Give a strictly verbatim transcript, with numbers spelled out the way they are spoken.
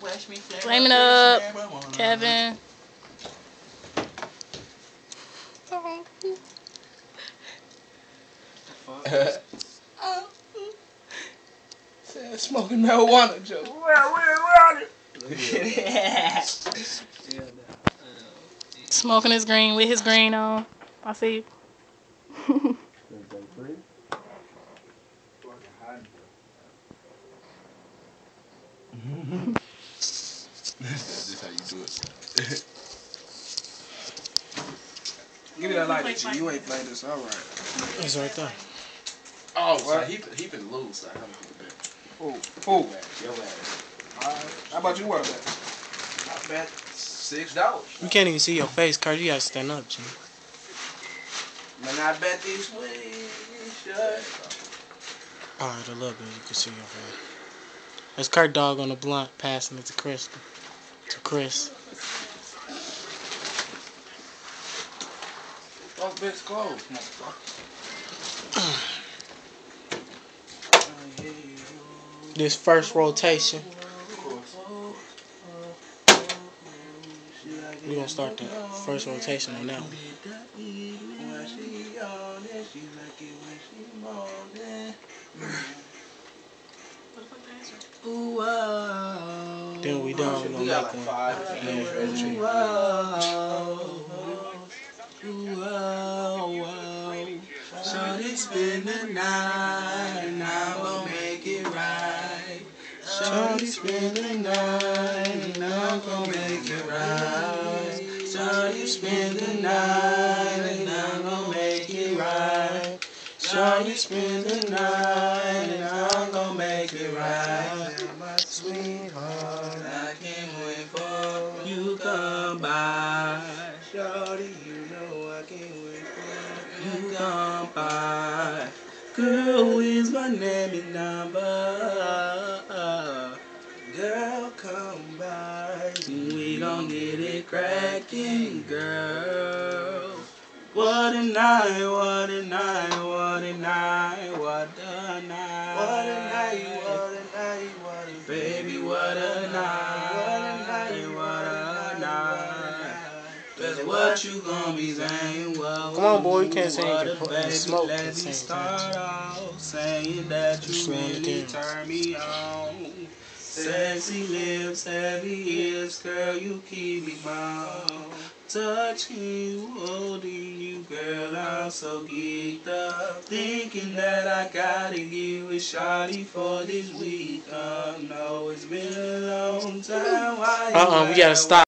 Flame it up, Kevin. Said smoking marijuana, Joe. Where, where, where? Smoking his green with his green on. I see. This is how you do it. Give me that lighter, G. You ain't playing this. All right. It's right there. Oh, what? He he been lose. So I'm gonna Who? Who? Your ass. All right. How about you? What bet? I bet six dollars. You can't even see your face, Kurt. You gotta stand up, G. Man, I bet this way. Shut. Alright, a little bit. You can see your face. That's Kurt Dog on the blunt, passing it to Chris. To Chris. Fuck bitch clothes, motherfucker. This first rotation. We're gonna start the first rotation on that one. Then we done, we're gonna make one. Shorty spend the night, and I'm gonna make it right. Shorty spend the night, and I'm gonna make it right. Shorty spend the night, and I'm gonna make it right. Shorty spend the night, and I'm gonna make it right. My sweetheart, I can't wait for you to come by. Shorty, you know I can't wait for you to come by. Girl, is my name and number? Girl, come by. We gon' get it crackin', girl. What a night, what a night, what a night, what a night. What a night, what a night, what a baby, what a night, what a night, what a night. That's what you gon' be saying. Well, Come on, boy, you can't say you can baby, smoke let at me the same start time. off saying that you Slow it really down. turn me on. Sexy lips, heavy ears, girl, you keep me calm. Touching you, holding you, girl, I'm so geeked up. Thinking that I gotta give you a shawty for this week. I know it's been a long time. Why you Uh-uh, we gotta at stop.